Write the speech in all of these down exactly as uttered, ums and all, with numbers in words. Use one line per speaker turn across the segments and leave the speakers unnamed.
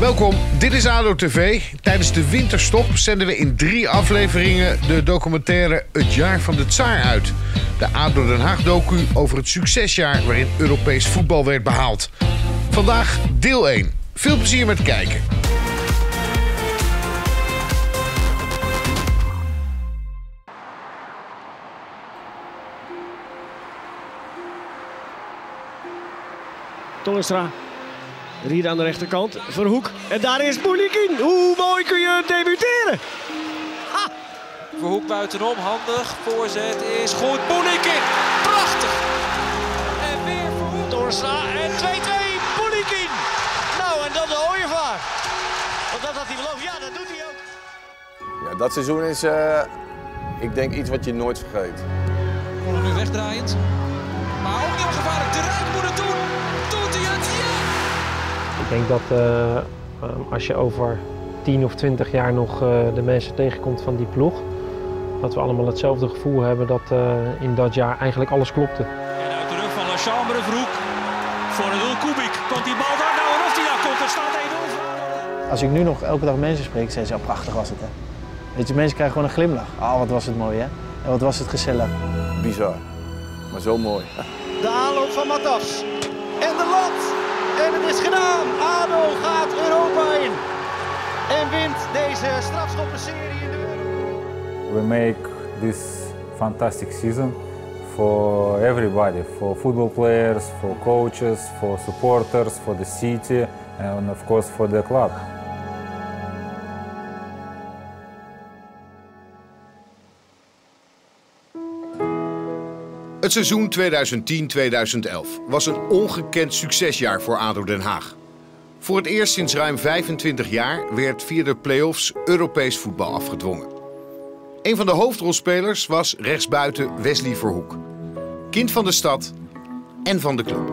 Welkom, dit is ADO T V. Tijdens de winterstop zenden we in drie afleveringen de documentaire Het Jaar van de Tsaar uit. De ADO Den Haag docu over het succesjaar waarin Europees voetbal werd behaald. Vandaag deel één. Veel plezier met kijken.
Toornstra, hier aan de rechterkant, Verhoek. En daar is Boulikin. Hoe mooi kun je debuteren?
Ha! Verhoek buitenom, handig. Voorzet is goed. Boulikin, prachtig. En weer Verhoek.
Toornstra en twee-twee, Boulikin. Nou, en dan de ooievaar. Want dat had hij beloofd. Ja, dat doet hij ook.
Ja, dat seizoen is, uh, ik denk, iets wat je nooit vergeet.
Kolen nu wegdraaiend. Maar ook heel gevaarlijk. De Rijk moet het doen. Doet hij het? Ja!
Ik denk dat uh, als je over tien of twintig jaar nog uh, de mensen tegenkomt van die ploeg, dat we allemaal hetzelfde gevoel hebben dat uh, in dat jaar eigenlijk alles klopte.
En uit de rug van La Chambre, Verhoek. Voor een doel Kubik. Komt die bal daar nou en of die daar komt, er staat één nul.
Als ik nu nog elke dag mensen spreek, zeggen ze, oh, prachtig was het, hè. Weet je, mensen krijgen gewoon een glimlach. Ah, oh, wat was het mooi, hè. En wat was het gezellig.
Bizar, maar zo mooi.
De aanloop van Matas. En de lat. En het is gedaan. ADO gaat Europa in. En wint deze strafschoppenserie in de wereld.
We make this fantastic season for everybody, for football players, for coaches, for supporters, for the city and of course for the club.
Het seizoen tweeduizend tien tweeduizend elf was een ongekend succesjaar voor ADO Den Haag. Voor het eerst sinds ruim vijfentwintig jaar werd via de play-offs Europees voetbal afgedwongen. Een van de hoofdrolspelers was rechtsbuiten Wesley Verhoek. Kind van de stad en van de club.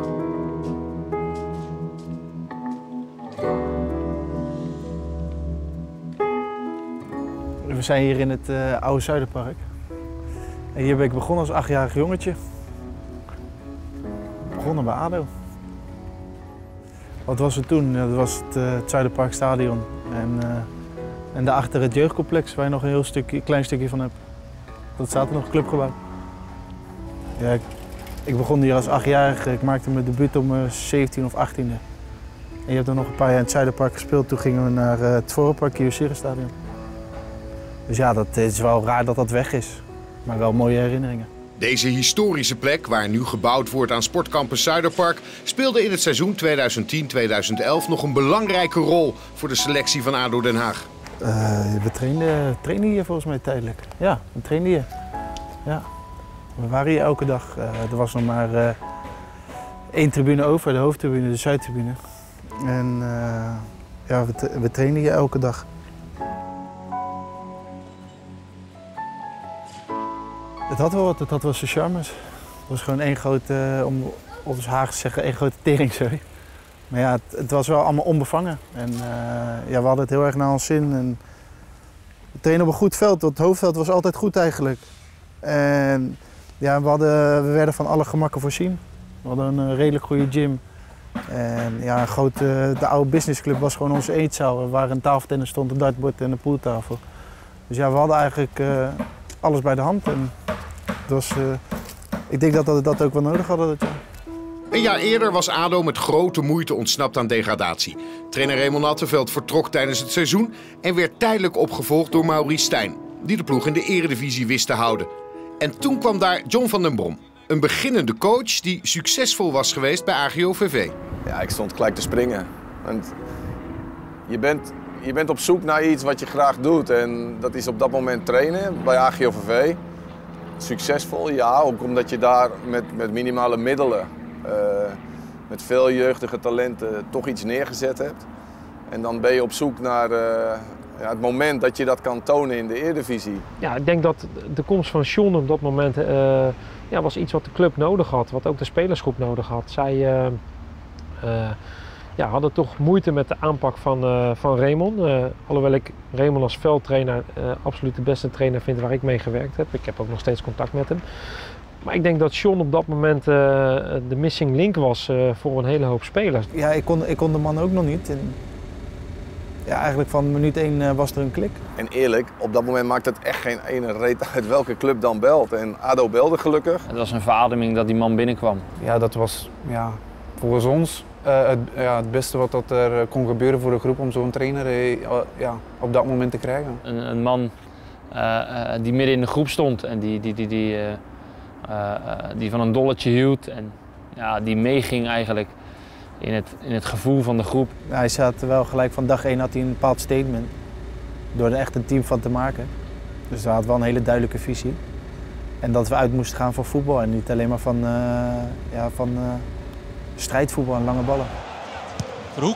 We zijn hier in het uh, oude Zuiderpark. En hier ben ik begonnen als achtjarig jongetje. Begonnen bij ADO. Wat was het toen? Dat was het, uh, het Zuiderparkstadion. En, uh, en daarachter het jeugdcomplex waar je nog een heel stukje, klein stukje van hebt. Dat staat er nog, clubgebouw. Ja, ik, ik begon hier als achtjarige. Ik maakte mijn debuut om mijn zeventiende of achttiende. En je hebt dan nog een paar jaar in het Zuiderpark gespeeld. Toen gingen we naar uh, het Voorpark, Kyocera-stadion. Dus ja, dat is wel raar dat dat weg is. Maar wel mooie herinneringen.
Deze historische plek, waar nu gebouwd wordt aan Sportcampus Zuiderpark, speelde in het seizoen tweeduizend tien tweeduizend elf nog een belangrijke rol voor de selectie van ADO Den Haag.
Uh, we trainden, trainden hier volgens mij tijdelijk. Ja, we trainden hier. Ja. We waren hier elke dag. Uh, er was nog maar uh, één tribune over, de hoofdtribune, de Zuidtribune. En uh, ja, we, tra we trainden hier elke dag. Het had wel wat, het had wel zijn charmes. Het was gewoon één grote, om op het Haag te zeggen, één grote teringzooi. Maar ja, het, het was wel allemaal onbevangen. En uh, ja, we hadden het heel erg naar ons zin. En we trainen op een goed veld, het hoofdveld was altijd goed eigenlijk. En ja, we, hadden, we werden van alle gemakken voorzien. We hadden een redelijk goede gym. En ja, een grote, de oude businessclub was gewoon onze eetzaal, waar een tafeltennis stond, een dartbord en een pooltafel. Dus ja, we hadden eigenlijk uh, alles bij de hand. En het was, uh, ik denk dat we dat ook wel nodig hadden dat jaar.
Een jaar eerder was ADO met grote moeite ontsnapt aan degradatie. Trainer Raymond Attenveld vertrok tijdens het seizoen en werd tijdelijk opgevolgd door Maurice Stijn, die de ploeg in de eredivisie wist te houden. En toen kwam daar John van den Brom, een beginnende coach die succesvol was geweest bij A G O V V.
Ja, ik stond gelijk te springen. Want je bent, je bent op zoek naar iets wat je graag doet en dat is op dat moment trainen bij A G O V V. Succesvol, ja, ook omdat je daar met, met minimale middelen, uh, met veel jeugdige talenten, toch iets neergezet hebt. En dan ben je op zoek naar uh, ja, het moment dat je dat kan tonen in de Eredivisie.
Ja, ik denk dat de komst van John op dat moment uh, ja, was iets wat de club nodig had, wat ook de spelersgroep nodig had. Zij uh, uh, ja, hadden toch moeite met de aanpak van, uh, van Raymond. Uh, alhoewel ik Raymond als veldtrainer uh, absoluut de beste trainer vind waar ik mee gewerkt heb. Ik heb ook nog steeds contact met hem. Maar ik denk dat John op dat moment uh, de missing link was uh, voor een hele hoop spelers.
Ja, ik kon, ik kon de man ook nog niet. En ja, eigenlijk van minuut één uh, was er een klik.
En eerlijk, op dat moment maakt het echt geen ene reet uit welke club dan belt. En ADO belde gelukkig.
Het was een verademing dat die man binnenkwam.
Ja, dat was ja, volgens ons uh, het, ja, het beste wat dat er kon gebeuren voor de groep om zo'n trainer uh, ja, op dat moment te krijgen.
Een, een man uh, uh, die midden in de groep stond en die, die, die, die, uh, uh, die van een dolletje hield. En ja, die meeging eigenlijk in het, in het gevoel van de groep.
Ja, hij zat wel gelijk van dag één had hij een bepaald statement. Door er echt een team van te maken. Dus hij had wel een hele duidelijke visie. En dat we uit moesten gaan voor voetbal en niet alleen maar van, uh, ja, van uh, strijdvoetbal en lange ballen.
Verhoek.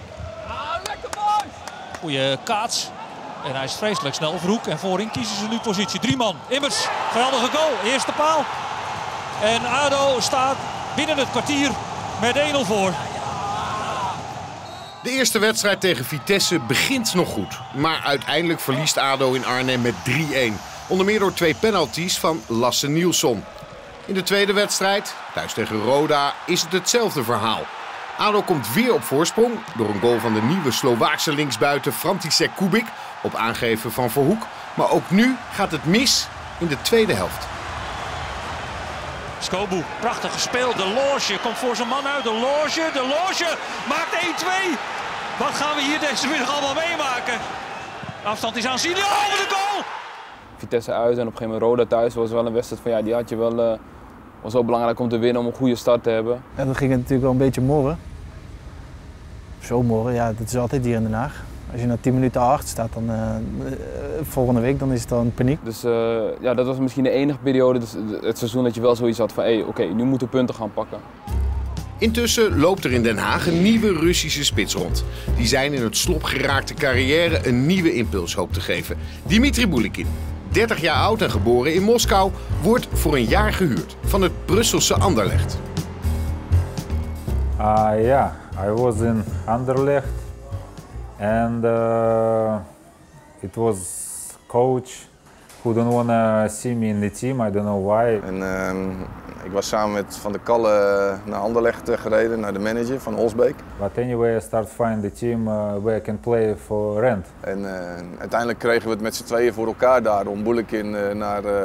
Goeie kaats. En hij is vreselijk snel. Verhoek en voorin kiezen ze nu positie. Drie man. Immers. Geweldige goal. Eerste paal. En ADO staat binnen het kwartier met één nul voor.
De eerste wedstrijd tegen Vitesse begint nog goed. Maar uiteindelijk verliest ADO in Arnhem met drie-een. Onder meer door twee penalties van Lasse Nielsson. In de tweede wedstrijd, thuis tegen Roda, is het hetzelfde verhaal. ADO komt weer op voorsprong door een goal van de nieuwe Slovaakse linksbuiten František Kubik op aangeven van Verhoek. Maar ook nu gaat het mis in de tweede helft.
Skobu, prachtig gespeeld. De Loge komt voor zijn man uit. De Loge, de Loge maakt één twee. Wat gaan we hier deze middag allemaal meemaken? De afstand is aanzienlijk. Oh, wat een goal!
Vitesse uit en op een gegeven moment Roda thuis was wel een wedstrijd van ja, die had je wel, uh, was wel belangrijk om te winnen, om een goede start te hebben.
En dan ging het natuurlijk wel een beetje morren. Zo morren, ja, dat is altijd hier in Den Haag. Als je na tien minuten achter staat, dan uh, volgende week dan is het dan paniek.
Dus uh, ja, dat was misschien de enige periode, dus het seizoen dat je wel zoiets had van hé, hey, oké, okay, nu moeten we punten gaan pakken.
Intussen loopt er in Den Haag een nieuwe Russische spits rond. Die zijn in het slop geraakte carrière een nieuwe impuls hoopt te geven. Dimitri Bulikin, dertig jaar oud en geboren in Moskou, wordt voor een jaar gehuurd van het Brusselse Anderlecht.
Ja, uh, yeah, I was in Anderlecht and uh, it was coach who don't want to see me in the team. I don't know why.
En, uh, ik was samen met Van der Kalle naar Anderlecht gereden, naar de manager van Holsbeek.
But anyway, I start find the team uh, where I can play for rent.
En uh, uiteindelijk kregen we het met z'n tweeën voor elkaar daar om Bulikin uh, naar, uh,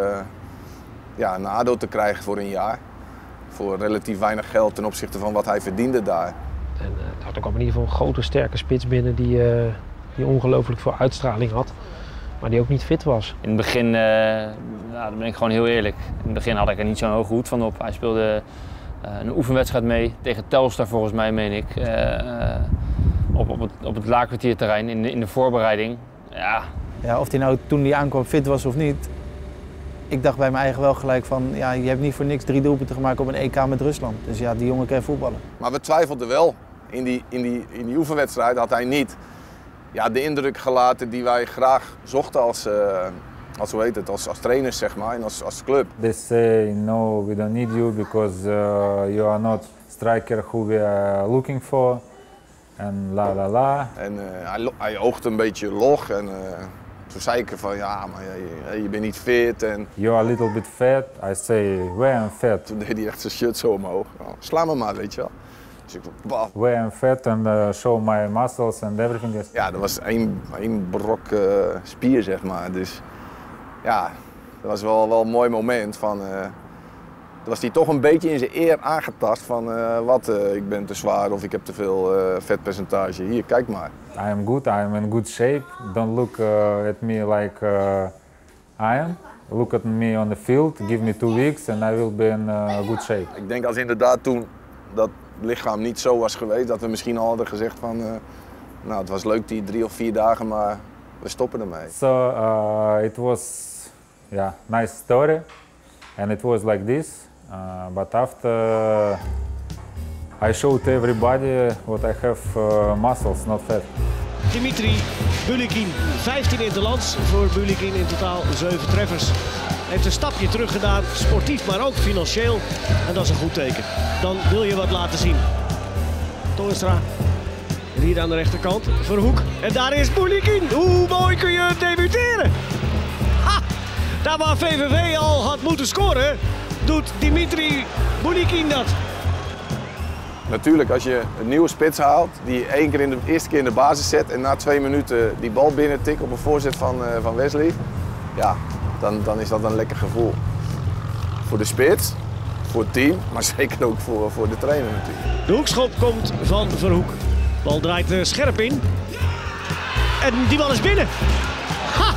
ja, naar ADO te krijgen voor een jaar. Voor relatief weinig geld ten opzichte van wat hij verdiende daar.
En uh, er had ook in ieder geval een grote sterke spits binnen die, uh, die ongelooflijk veel uitstraling had. Maar die ook niet fit was.
In het begin, uh, nou, dan ben ik gewoon heel eerlijk. In het begin had ik er niet zo'n hoge hoed van op. Hij speelde uh, een oefenwedstrijd mee tegen Telstar volgens mij, meen ik. Uh, uh, op, op het, op het laakkwartierterrein in de, in de voorbereiding. Ja.
Ja, of hij nou toen hij aankwam fit was of niet. Ik dacht bij mijn eigen wel gelijk van, ja, je hebt niet voor niks drie doelpunten gemaakt op een E K met Rusland. Dus ja, die jongen kan voetballen.
Maar we twijfelden wel. In die, in die, in die oefenwedstrijd had hij niet ja, de indruk gelaten die wij graag zochten als, uh, als, hoe heet het, als, als trainers, zeg maar, en als, als club.
They say, no, we don't need you because uh, you are not striker who we are looking for. En la la la.
En uh, hij, hij oogde een beetje log en uh, toen zei ik van, ja, maar je, je bent niet fit. En
you are a little bit fat. I say, where I'm fat.
Toen deed hij echt zijn shirt zo omhoog. Nou, sla me maar, weet je wel. Dus ik, bah.
Where I'm fat and uh, show my muscles and everything is.
Ja, dat was één, één brok uh, spier, zeg maar. Dus ja, dat was wel, wel een mooi moment. Van, uh, dan was hij toch een beetje in zijn eer aangetast van uh, wat, uh, ik ben te zwaar of ik heb te veel uh, vetpercentage. Hier, kijk maar.
I am good, I am in good shape. Don't look uh, at me like uh, I am. Look at me on the field, give me two weeks and I will be in uh, good shape. Ik
denk als inderdaad toen dat lichaam niet zo was geweest, dat we misschien al hadden gezegd van, uh, nou het was leuk die drie of vier dagen, maar we stoppen ermee.
So uh, it was, yeah, nice story, and it was like this. Uh, but after I showed everybody what I have uh, muscles, not fat.
Dimitri Bulikin, vijftien interlands voor Bulikin, in totaal zeven treffers. Hij heeft een stapje terug gedaan, sportief maar ook financieel. En dat is een goed teken. Dan wil je wat laten zien. Toornstra. En hier aan de rechterkant, Verhoek. En daar is Bulikin. Hoe mooi kun je debuteren? Ha! Daar waar V V V al had moeten scoren, doet Dimitri Bulikin dat.
Natuurlijk, als je een nieuwe spits haalt, die één keer in de eerste keer in de basis zet en na twee minuten die bal binnen tikt op een voorzet van, uh, van Wesley, ja, dan, dan is dat een lekker gevoel. Voor de spits, voor het team, maar zeker ook voor, voor de trainer natuurlijk.
De hoekschop komt van Verhoek. De bal draait er scherp in. En die bal is binnen. Ha!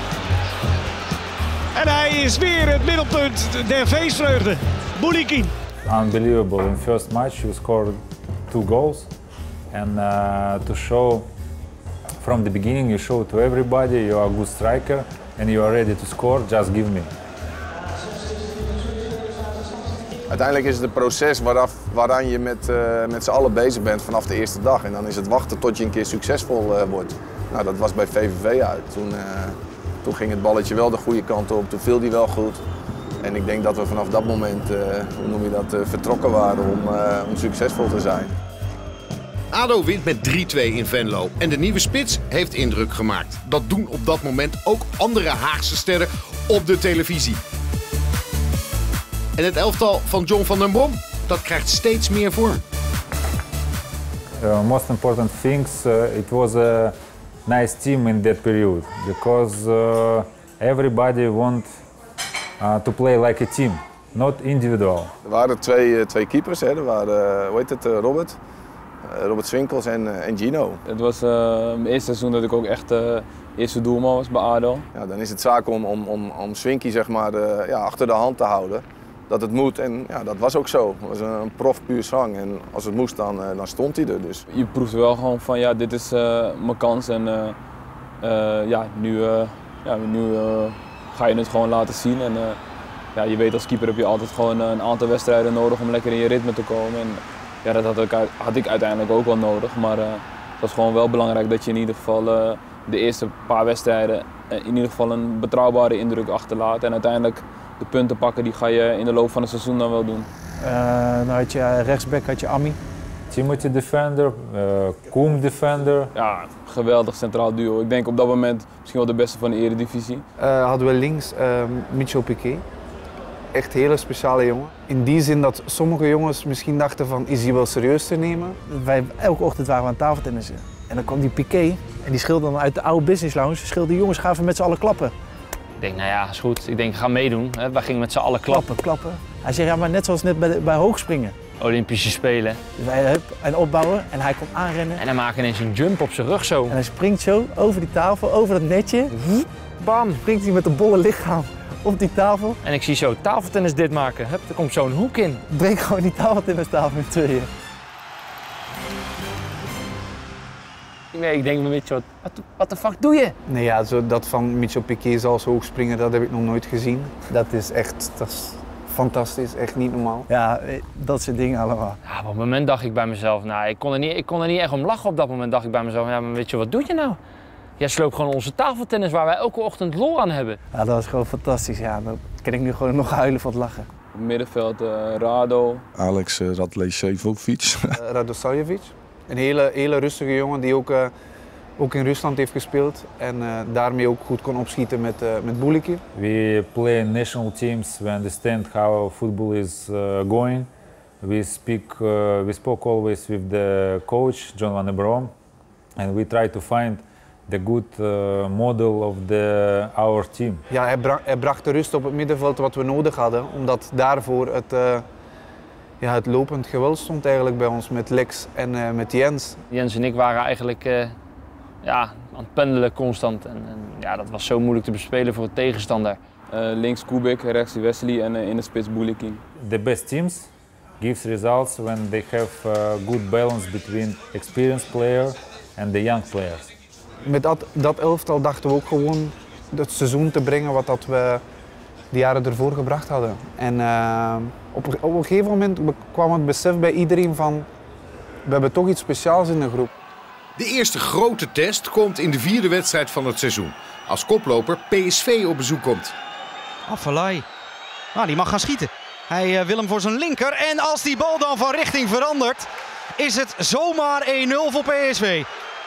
En hij is weer het middelpunt der feestvreugde. Boulikin.
Unbelievable. In first match you scored two goals. And uh, to show from the beginning you show to everybody you are a good striker and you are ready to score, just give me.
Uiteindelijk is het een proces waaraf, waaraan je met, uh, met z'n allen bezig bent vanaf de eerste dag. En dan is het wachten tot je een keer succesvol uh, wordt. Nou, dat was bij V V V uit. Toen, uh, toen ging het balletje wel de goede kant op, toen viel die wel goed. En ik denk dat we vanaf dat moment, uh, hoe noem je dat, uh, vertrokken waren om, uh, om succesvol te zijn.
A D O wint met drie twee in Venlo en de nieuwe spits heeft indruk gemaakt. Dat doen op dat moment ook andere Haagse sterren op de televisie. En het elftal van John van den Brom, dat krijgt steeds meer vorm.
Uh, most important things, uh, it was a nice team in that period because uh, everybody want uh, to play like a team, not individual.
Er waren twee, uh, twee keepers, hè. Er waren, uh, hoe heet het, uh, Robert? Uh, Robert Swinkels en, uh, en Gino.
Het was uh, mijn eerste seizoen dat ik ook echt uh, eerste doelman was bij A D O.
Ja, dan is het zaak om, om, om, om Swinky zeg maar, uh, ja, achter de hand te houden. Dat het moet en ja, dat was ook zo. Het was een, een prof puur zang en als het moest dan, uh, dan stond hij er dus.
Je proeft wel gewoon van ja, dit is uh, mijn kans en uh, uh, ja, nu, uh, ja, nu uh, ga je het gewoon laten zien. En, uh, ja, je weet als keeper heb je altijd gewoon een aantal wedstrijden nodig om lekker in je ritme te komen. En, ja, dat had ik, had ik uiteindelijk ook wel nodig, maar uh, het was gewoon wel belangrijk dat je in ieder geval uh, de eerste paar wedstrijden uh, in ieder geval een betrouwbare indruk achterlaat. En uiteindelijk de punten pakken, die ga je in de loop van het seizoen dan wel doen.
Uh, nou had je rechtsback, had je Ami.
Timothy defender, uh, Koem defender.
Ja, geweldig centraal duo. Ik denk op dat moment misschien wel de beste van de Eredivisie.
Uh, hadden we links uh, Mitchell Piquet. Echt een hele speciale jongen. In die zin dat sommige jongens misschien dachten van, is hij wel serieus te nemen?
Wij, elke ochtend waren we aan tafeltennissen. En dan kwam die Piquet en die schreeuwde dan uit de oude business lounge. Schreeuwde, jongens, gaan we met z'n allen klappen.
Ik denk, nou ja, is goed. Ik denk, ga meedoen. Wij gingen met z'n allen klappen.
Klappen, klappen. Hij zegt, ja, maar net zoals net bij, de, bij hoogspringen.
Olympische Spelen.
Dus wij hup, en opbouwen en hij komt aanrennen.
En hij maakt ineens een jump op zijn rug zo.
En hij springt zo over die tafel, over dat netje. Bam, springt hij met een bolle lichaam op die tafel.
En ik zie zo tafeltennis dit maken. Hup, er komt zo'n hoek in.
Breek gewoon die tafeltennistafel in tweeën.
Nee, ik denk een beetje, wat, wat de fuck doe je?
Nee, ja, zo, dat van Mitchell Piquet zelfs hoog springen, dat heb ik nog nooit gezien. Dat is echt, dat is fantastisch, echt niet normaal.
Ja, dat soort dingen allemaal.
Ja, op dat moment dacht ik bij mezelf, nou, ik kon, er niet, ik kon er niet echt om lachen op dat moment. Dacht ik bij mezelf, ja, maar weet je, wat doe je nou? Jij sloopt gewoon onze tafeltennis waar wij elke ochtend lol aan hebben.
Ja, dat was gewoon fantastisch. Ja, dan kan ik nu gewoon nog huilen van het lachen.
Op het middenveld uh, Rado.
Alex uh, Radlejcevic.
uh, Radosavljevic. Een hele, hele rustige jongen die ook, uh, ook in Rusland heeft gespeeld en uh, daarmee ook goed kon opschieten met, uh, met Boulikin.
We play in national teams, we understand how football is uh, going. We, speak, uh, we spoke always with the coach, John van den Brom, and we try to find the good uh, model of the, our team.
Ja, hij, bra hij bracht de rust op het middenveld wat we nodig hadden, omdat daarvoor het, uh, ja, het lopend geweld stond eigenlijk bij ons met Lex en uh, met Jens.
Jens en ik waren eigenlijk uh, ja, aan het pendelen constant en, en ja, dat was zo moeilijk te bespelen voor de tegenstander.
Uh, links Kubik, rechts Wesley en uh, in de spits Boulikin.
The best teams gives results when they have a good balance between experienced player and the young players.
Met dat, dat elftal dachten we ook gewoon het seizoen te brengen wat dat we de jaren ervoor gebracht hadden. En uh, op, op een gegeven moment kwam het besef bij iedereen van, we hebben toch iets speciaals in de groep.
De eerste grote test komt in de vierde wedstrijd van het seizoen. Als koploper P S V op bezoek komt.
Afellay. Nou, die mag gaan schieten. Hij uh, wil hem voor zijn linker. En als die bal dan van richting verandert, is het zomaar één nul voor P S V.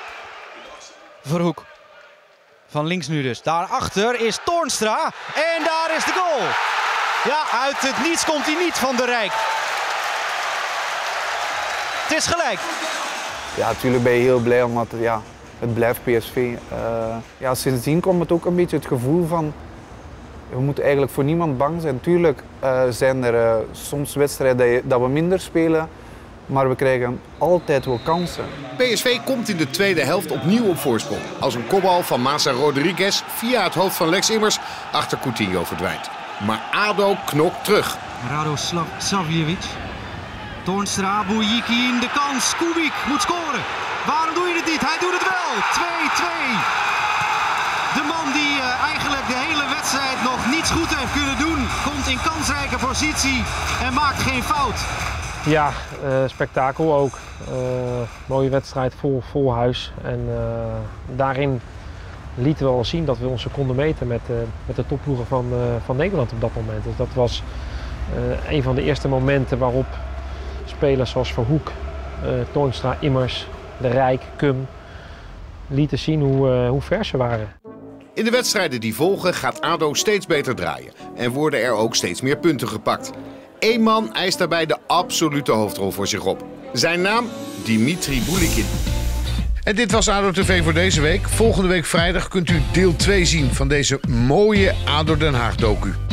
Verhoek. Van links nu dus. Daarachter is Toornstra. En daar is de goal. Ja, uit het niets komt hij niet van de Rijk. Het is gelijk.
Ja, natuurlijk ben je heel blij, omdat ja, het blijft P S V. Uh, ja, sindsdien komt het ook een beetje het gevoel van, we moeten eigenlijk voor niemand bang zijn. Tuurlijk uh, zijn er uh, soms wedstrijden dat we minder spelen, maar we krijgen altijd wel kansen.
P S V komt in de tweede helft opnieuw op voorsprong. Als een kopbal van Massa Rodriguez via het hoofd van Lex Immers achter Coutinho verdwijnt. Maar ADO knokt terug.
Rado Savljevic. Toornstra, Bouillykin, de kans. Kubik moet scoren. Waarom doe je het niet? Hij doet het wel. twee twee. De man die uh, eigenlijk de hele wedstrijd nog niets goed heeft kunnen doen, komt in kansrijke positie en maakt geen fout.
Ja, uh, spektakel ook. Uh, mooie wedstrijd, vol, vol huis. En uh, daarin lieten we al zien dat we ons konden meten met, uh, met de topploegen van, uh, van Nederland op dat moment. Dus dat was uh, een van de eerste momenten waarop spelers zoals Verhoek, uh, Toornstra, Immers, De Rijk, Kum lieten zien hoe, uh, hoe ver ze waren.
In de wedstrijden die volgen gaat ADO steeds beter draaien en worden er ook steeds meer punten gepakt. Eén man eist daarbij de absolute hoofdrol voor zich op. Zijn naam? Dimitri Boulikin. En dit was ADO T V voor deze week. Volgende week vrijdag kunt u deel twee zien van deze mooie ADO Den Haag docu.